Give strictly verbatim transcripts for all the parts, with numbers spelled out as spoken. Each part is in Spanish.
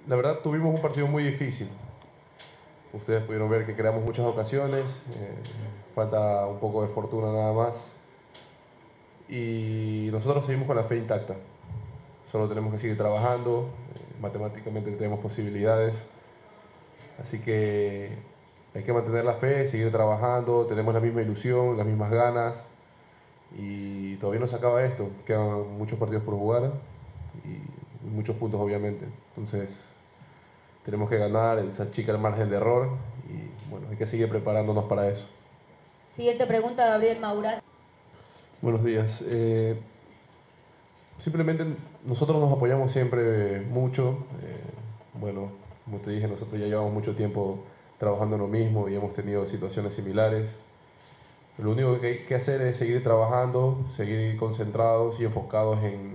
La verdad tuvimos un partido muy difícil. Ustedes pudieron ver que creamos muchas ocasiones, eh, falta un poco de fortuna nada más. Y nosotros seguimos con la fe intacta. Solo tenemos que seguir trabajando, eh, matemáticamente tenemos posibilidades. Así que hay que mantener la fe, seguir trabajando, tenemos la misma ilusión, las mismas ganas. Y todavía no se acaba esto, quedan muchos partidos por jugar y muchos puntos obviamente. Entonces tenemos que ganar, se achica el margen de error y bueno, hay que seguir preparándonos para eso. Siguiente pregunta, Gabriel Maurán. Buenos días. Eh, simplemente nosotros nos apoyamos siempre mucho. Eh, bueno, como te dije, nosotros ya llevamos mucho tiempo trabajando en lo mismo y hemos tenido situaciones similares. Lo único que hay que hacer es seguir trabajando, seguir concentrados y enfocados en,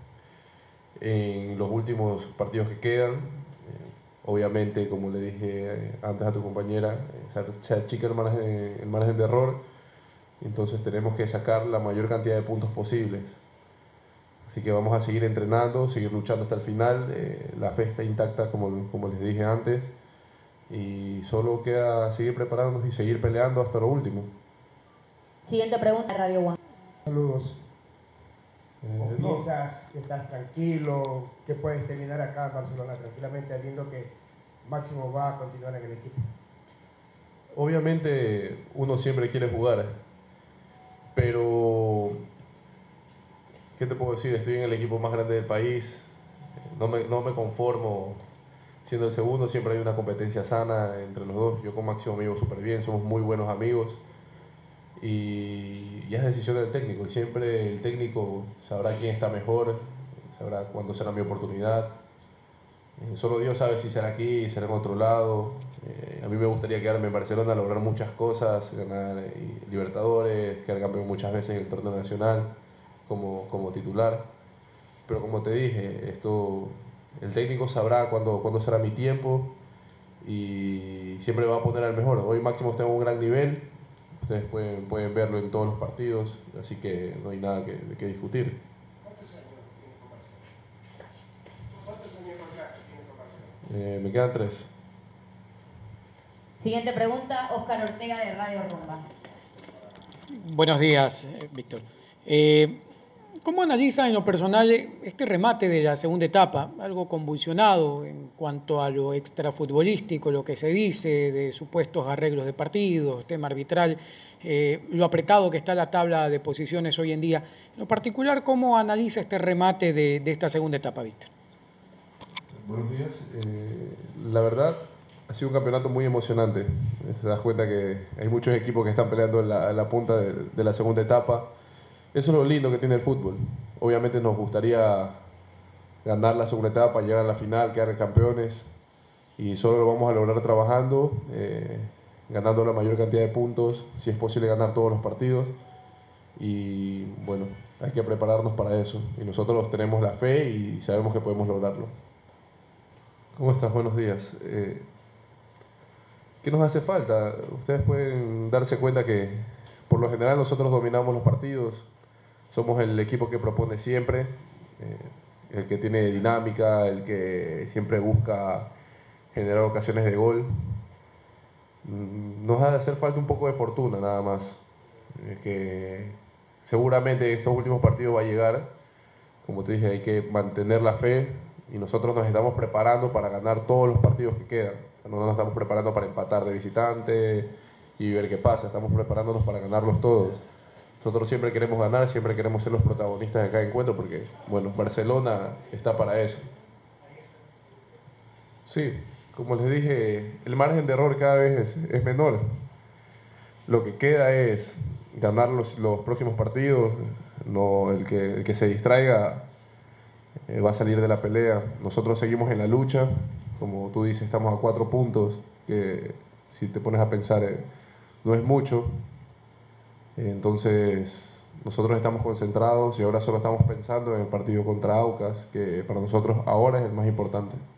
en los últimos partidos que quedan. Eh, obviamente, como le dije antes a tu compañera, eh, se achica el margen, el margen de error, entonces tenemos que sacar la mayor cantidad de puntos posibles. Así que vamos a seguir entrenando, seguir luchando hasta el final. Eh, la fe está intacta, como, como les dije antes, y solo queda seguir preparándonos y seguir peleando hasta lo último. Siguiente pregunta, Radio One. Saludos. Eh, ¿O no. piensas que estás tranquilo, que puedes terminar acá en Barcelona tranquilamente, viendo que Máximo va a continuar en el equipo? Obviamente uno siempre quiere jugar, pero ¿qué te puedo decir? Estoy en el equipo más grande del país, no me, no me conformo siendo el segundo, siempre hay una competencia sana entre los dos. Yo con Máximo me llevo súper bien, somos muy buenos amigos y ya es decisión del técnico. Siempre el técnico sabrá quién está mejor, sabrá cuándo será mi oportunidad. Eh, solo Dios sabe si será aquí, será en otro lado. Eh, a mí me gustaría quedarme en Barcelona, lograr muchas cosas, ganar eh, Libertadores, quedar campeón muchas veces en el torneo nacional como, como titular. Pero como te dije, esto, el técnico sabrá cuándo, cuándo será mi tiempo y siempre va a poner al mejor. Hoy Máximo está en un gran nivel, ustedes pueden, pueden verlo en todos los partidos, así que no hay nada que, de qué discutir. ¿Cuántos años tiene Copación? ¿Cuántos años de contrato tiene Copación? Eh, me quedan tres. Siguiente pregunta, Óscar Ortega de Radio Rumba. Buenos días, eh, Víctor. Eh, ¿Cómo analiza en lo personal este remate de la segunda etapa? Algo convulsionado en cuanto a lo extrafutbolístico, lo que se dice de supuestos arreglos de partidos, tema arbitral, eh, lo apretado que está la tabla de posiciones hoy en día. En lo particular, ¿cómo analiza este remate de, de esta segunda etapa, Víctor? Buenos días. Eh, la verdad, ha sido un campeonato muy emocionante. Te das cuenta que hay muchos equipos que están peleando en la, en la punta de, de la segunda etapa. Eso es lo lindo que tiene el fútbol. Obviamente nos gustaría ganar la segunda etapa, llegar a la final, quedar campeones. Y solo lo vamos a lograr trabajando, eh, ganando la mayor cantidad de puntos, si es posible ganar todos los partidos. Y bueno, hay que prepararnos para eso. Y nosotros tenemos la fe y sabemos que podemos lograrlo. ¿Cómo estás? Buenos días. Eh, ¿Qué nos hace falta? Ustedes pueden darse cuenta que por lo general nosotros dominamos los partidos, somos el equipo que propone siempre, eh, el que tiene dinámica, el que siempre busca generar ocasiones de gol. Nos ha de hacer falta un poco de fortuna nada más, eh, que seguramente estos últimos partidos va a llegar. Como te dije, hay que mantener la fe y nosotros nos estamos preparando para ganar todos los partidos que quedan. O sea, no nos estamos preparando para empatar de visitante y ver qué pasa, estamos preparándonos para ganarlos todos. Nosotros siempre queremos ganar, siempre queremos ser los protagonistas de cada encuentro porque, bueno, Barcelona está para eso. Sí, como les dije, el margen de error cada vez es, es menor. Lo que queda es ganar los, los próximos partidos, no, el, que, el que se distraiga eh, va a salir de la pelea. Nosotros seguimos en la lucha, como tú dices, estamos a cuatro puntos, que si te pones a pensar eh, no es mucho. Entonces, nosotros estamos concentrados y ahora solo estamos pensando en el partido contra Aucas, que para nosotros ahora es el más importante.